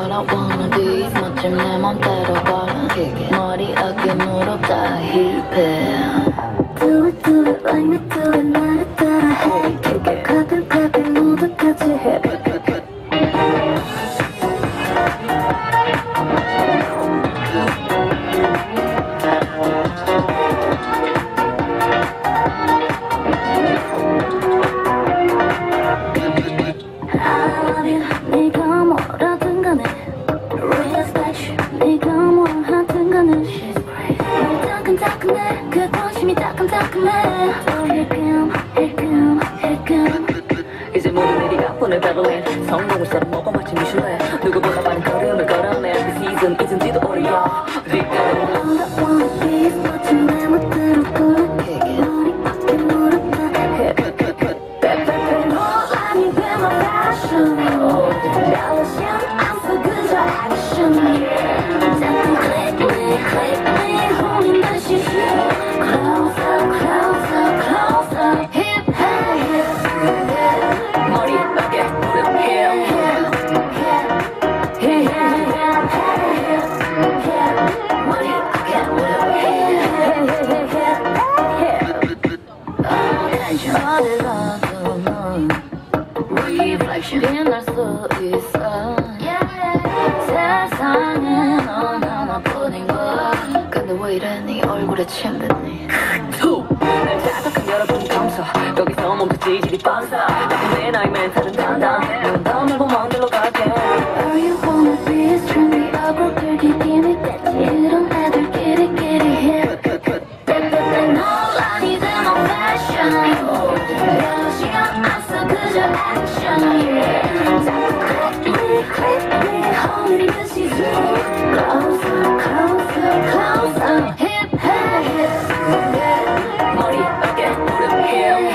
what I wanna be 멋진 내 맘대로 걸어 머리 어깨 무릎 다 힙해 Do it like me do it 나를 따라해 가끔 모두 같이 해 네가 뭐라든 간에 Respect you 네가 뭘 하든 간에 She's crazy 따끈따끈해 그 관심이 따끈따끈해 또 힐끔 이제 모든 일이 가뿐해 베를린 성공을 썰어 먹어 마치 미슐랭 누구보다 빠른 걸음을 걸어내 그 시즌 잊은지도 오래야 All I wanna be is 멋진 내 멋대로 걸어 머리 어깨 무릎 다 해 빼빼빼 논란이 왜 my passion Relation I'm so good at action 자꾸 click me holding that shit Closer hip 머리 어깨 무릎 어딜 가도 넌 Reflection 빛날 수 있어 세상에 넌 하나뿐인걸 근데 왜 이래 네 얼굴에 침 뱉니 날 자극한 여러분 감사 여기서 멈췄지 질이 뻔사 내 나이 멘탈은 단단해 넌 더 넓은 먼 길로 갈게 All you wanna be is trendy 어굴들기 기미 뺐지 이런 애들끼리 해 빼빼빼 논란이 된 my fashion Relation I'm so good at action 자꾸 click me holding that shit Closer hip 머리 어깨 무릎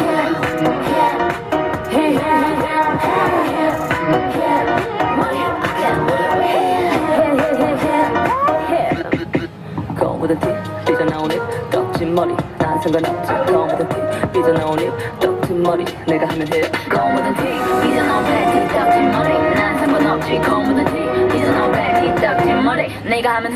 검은 티 삐져나온 입 떡진 머리 난 상관없지 검은 티 삐져나온 입 떡진 머리 내가 하면 해 검은 티 삐져나온 팬티 떡진 머리 난 상관없지 검은 티 삐져나온 팬티 떡진 머리 내가 하면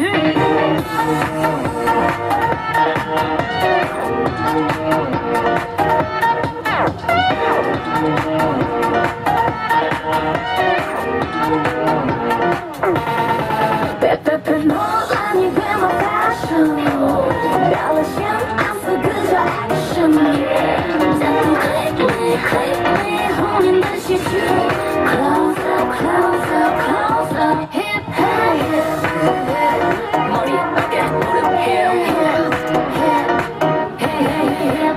빼빼빼 논란이 왜 my passion Relation I'm so good at action 자꾸 click me holding that shit Closer hip 머리 어깨 무릎